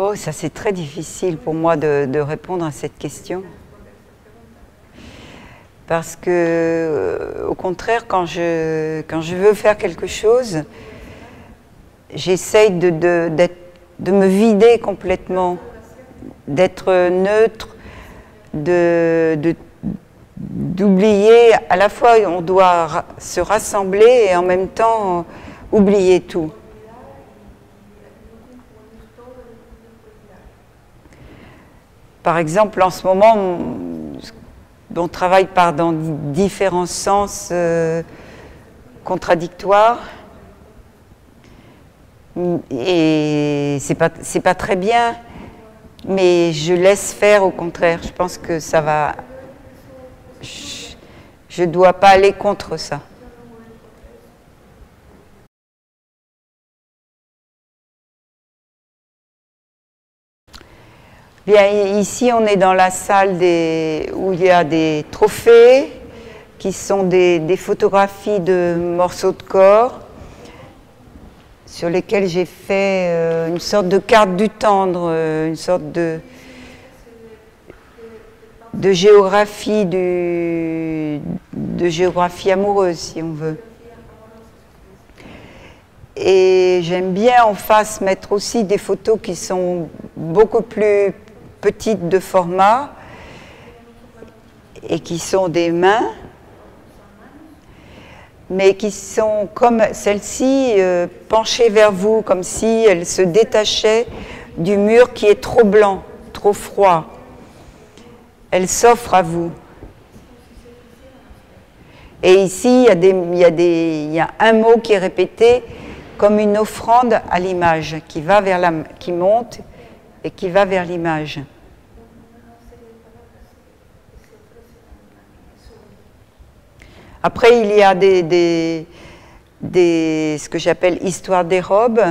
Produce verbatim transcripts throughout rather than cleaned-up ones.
Oh, ça c'est très difficile pour moi de, de répondre à cette question. Parce que, euh, au contraire, quand je, quand je veux faire quelque chose, j'essaye de, de, d'être, de me vider complètement, d'être neutre, de, de, d'oublier. À la fois, on doit ra- se rassembler et en même temps oublier tout. Par exemple, en ce moment, on, on travaille par dans différents sens euh, contradictoires. Et c'est pas, c'est pas très bien, mais je laisse faire au contraire. Je pense que ça va. Je ne dois pas aller contre ça. Bien, ici, on est dans la salle des, où il y a des trophées, qui sont des, des photographies de morceaux de corps, sur lesquels j'ai fait euh, une sorte de carte du tendre, euh, une sorte de, de géographie du, de géographie amoureuse, si on veut. Et j'aime bien en face mettre aussi des photos qui sont beaucoup plus petites de format et qui sont des mains, mais qui sont comme celle-ci euh, penchée vers vous, comme si elle se détachait du mur qui est trop blanc, trop froid. Elle s'offre à vous. Et ici, il y a des, il y a des, il y a un mot qui est répété comme une offrande à l'image, qui va vers la, qui monte et qui va vers l'image. Après, il y a des, des, des ce que j'appelle histoire des robes,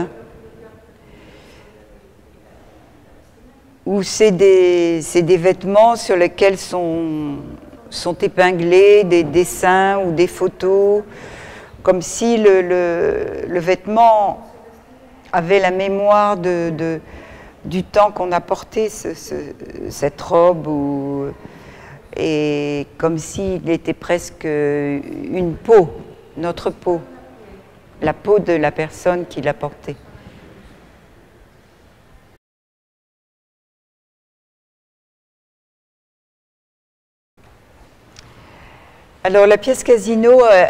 où c'est des, c'est des vêtements sur lesquels sont, sont épinglés des dessins ou des photos, comme si le, le, le vêtement avait la mémoire de, de, du temps qu'on a porté ce, ce, cette robe, ou, et comme s'il était presque une peau, notre peau, la peau de la personne qui l'a portée. Alors la pièce Casino euh,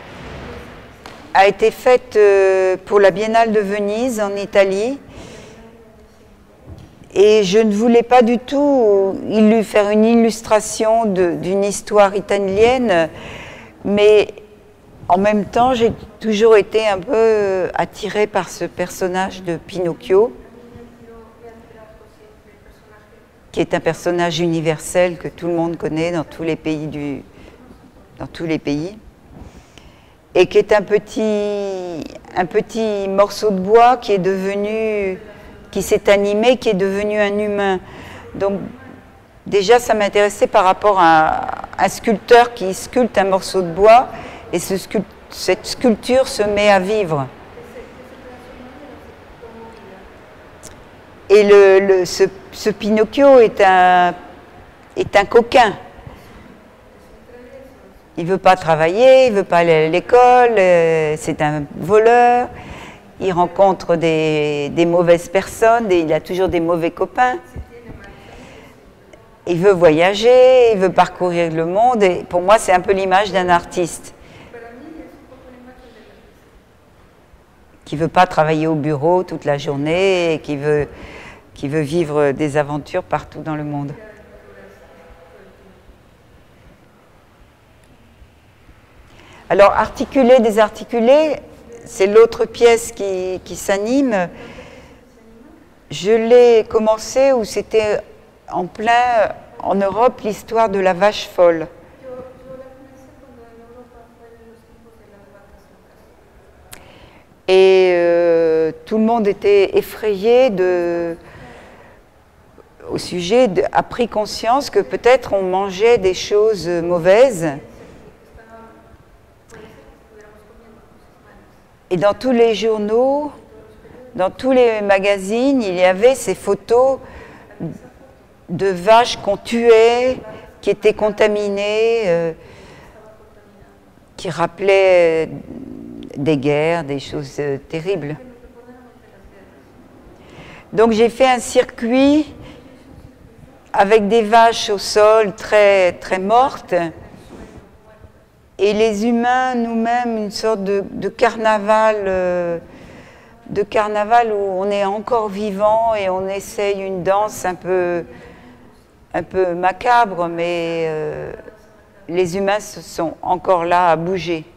a été faite euh, pour la Biennale de Venise en Italie. Et je ne voulais pas du tout illu- faire une illustration de- d'une histoire italienne, mais en même temps, j'ai toujours été un peu attirée par ce personnage de Pinocchio, qui est un personnage universel que tout le monde connaît dans tous les pays du, dans tous les pays, et qui est un petit, un petit morceau de bois qui est devenu, qui s'est animé, qui est devenu un humain. Donc déjà, ça m'intéressait par rapport à un sculpteur qui sculpte un morceau de bois, et ce sculpte, cette sculpture se met à vivre. Et le, le, ce, ce Pinocchio est un, est un coquin. Il ne veut pas travailler, il ne veut pas aller à l'école, euh, c'est un voleur, il rencontre des, des mauvaises personnes, et il a toujours des mauvais copains. Il veut voyager, il veut parcourir le monde, et pour moi c'est un peu l'image d'un artiste qui ne veut pas travailler au bureau toute la journée et qui veut, qui veut vivre des aventures partout dans le monde. Alors, articuler, désarticuler, c'est l'autre pièce qui, qui s'anime. Je l'ai commencé où c'était en plein, en Europe, l'histoire de la vache folle. Et euh, tout le monde était effrayé de, au sujet, de, a pris conscience que peut-être on mangeait des choses mauvaises. Et dans tous les journaux, dans tous les magazines, il y avait ces photos de vaches qu'on tuait, qui étaient contaminées, euh, qui rappelaient des guerres, des choses euh, terribles. Donc j'ai fait un circuit avec des vaches au sol très, très mortes, et les humains nous-mêmes, une sorte de, de carnaval, euh, de carnaval où on est encore vivant et on essaye une danse un peu, un peu macabre, mais euh, les humains sont encore là à bouger.